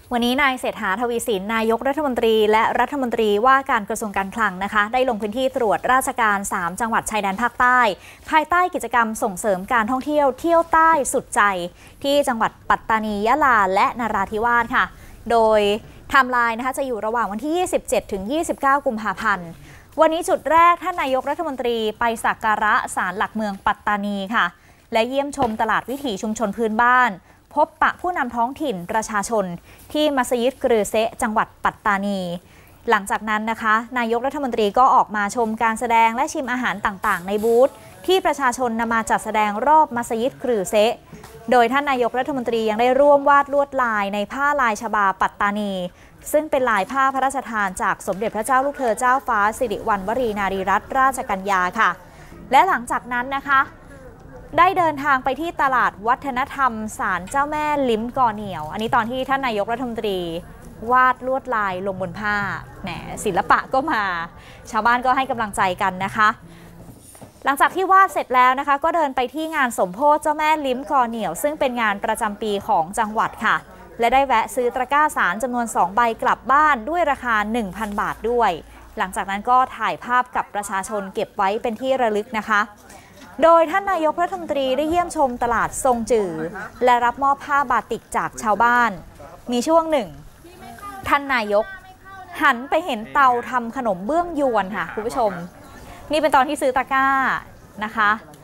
วันนี้นายเศรษฐา ทวีสินนายกรัฐมนตรีและรัฐมนตรีว่าการกระทรวงการคลังนะคะได้ลงพื้นที่ตรวจราชการ3จังหวัดชายแดนภาคใต้ภายใต้กิจกรรมส่งเสริมการท่องเที่ยวเที่ยวใต้สุดใจที่จังหวัดปัตตานียะลาและนราธิวาสค่ะโดยไทม์ไลน์นะคะจะอยู่ระหว่างวันที่ 27 ถึง 29 กุมภาพันธ์วันนี้จุดแรกท่านนายกรัฐมนตรีไปสักการะศาลหลักเมืองปัตตานีค่ะและเยี่ยมชมตลาดวิถีชุมชนพื้นบ้านพบปะผู้นำท้องถิ่นประชาชนที่มัสยิดกรือเซะจังหวัดปัตตานีหลังจากนั้นนะคะนายกรัฐมนตรีก็ออกมาชมการแสดงและชิมอาหารต่างๆในบูธที่ประชาชนนำมาจัดแสดงรอบมัสยิดกรือเซะโดยท่านนายกรัฐมนตรียังได้ร่วมวาดลวดลายในผ้าลายชบาปัตตานีซึ่งเป็นลายผ้าพระราชทานจากสมเด็จพระเจ้าลูกเธอเจ้าฟ้าสิริวัณวรีนารีรัตนราชกัญญาค่ะและหลังจากนั้นนะคะได้เดินทางไปที่ตลาดวัฒนธรรมศาลเจ้าแม่ลิ้มกอเหนียวอันนี้ตอนที่ท่านนายกรัฐมนตรีวาดลวดลายลงบนผ้าแหมศิลปะก็มาชาวบ้านก็ให้กำลังใจกันนะคะหลังจากที่วาดเสร็จแล้วนะคะก็เดินไปที่งานสมโภชเจ้าแม่ลิ้มกอเหนียวซึ่งเป็นงานประจำปีของจังหวัดค่ะและได้แวะซื้อตะกร้าสารจำนวน2ใบกลับบ้านด้วยราคา 1,000 บาทด้วยหลังจากนั้นก็ถ่ายภาพกับประชาชนเก็บไว้เป็นที่ระลึกนะคะโดยท่านนายกรัฐมนตรีได้เยี่ยมชมตลาดทรงจื่อและรับมอบผ้าบาติกจากชาวบ้านมีช่วงหนึ่งท่านนายกหันไปเห็นเตาทำขนมเบื้องยวนค่ะคุณผู้ชมนี่เป็นตอนที่ซื้อตะกร้านะคะ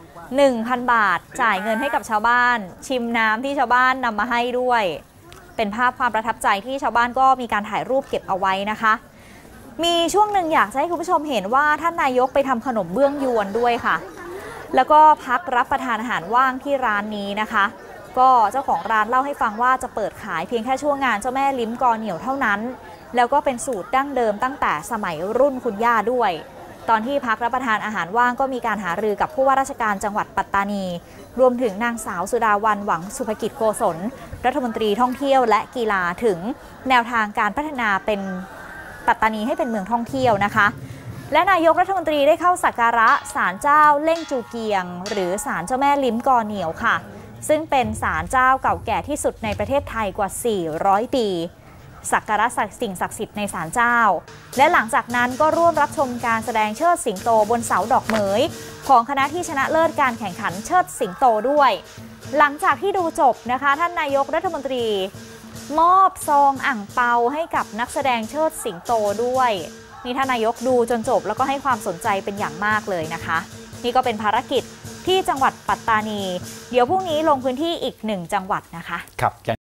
1,000 บาทจ่ายเงินให้กับชาวบ้านชิมน้ำที่ชาวบ้านนำมาให้ด้วยเป็นภาพความประทับใจที่ชาวบ้านก็มีการถ่ายรูปเก็บเอาไว้นะคะมีช่วงหนึ่งอยากให้คุณผู้ชมเห็นว่าท่านนายกไปทำขนมเบื้องยวนด้วยค่ะแล้วก็พักรับประทานอาหารว่างที่ร้านนี้นะคะก็เจ้าของร้านเล่าให้ฟังว่าจะเปิดขายเพียงแค่ช่วงงานเจ้าแม่ลิ้มกอเหนียวเท่านั้นแล้วก็เป็นสูตรดั้งเดิมตั้งแต่สมัยรุ่นคุณย่าด้วยตอนที่พักรับประทานอาหารว่างก็มีการหารือกับผู้ว่าราชการจังหวัดปัตตานีรวมถึงนางสาวสุดาวันหวังสุภกิจโกศลรัฐมนตรีท่องเที่ยวและกีฬาถึงแนวทางการพัฒนาเป็นปัตตานีให้เป็นเมืองท่องเที่ยวนะคะและนายกรัฐมนตรีได้เข้าสักการะศาลเจ้าเล่งจูเกียงหรือศาลเจ้าแม่ลิ้มกอเหนียวค่ะซึ่งเป็นศาลเจ้าเก่าแก่ที่สุดในประเทศไทยกว่า400ปีสักการะสิ่งศักดิ์สิทธิ์ในศาลเจ้าและหลังจากนั้นก็ร่วมรับชมการแสดงเชิดสิงโตบนเสาดอกเหมยของคณะที่ชนะเลิศการแข่งขันเชิดสิงโตด้วยหลังจากที่ดูจบนะคะท่านนายกรัฐมนตรีมอบซองอั่งเปาให้กับนักแสดงเชิดสิงโตด้วยนี่ท่านนายกดูจนจบแล้วก็ให้ความสนใจเป็นอย่างมากเลยนะคะนี่ก็เป็นภารกิจที่จังหวัดปัตตานีเดี๋ยวพรุ่งนี้ลงพื้นที่อีก1จังหวัดนะคะครับ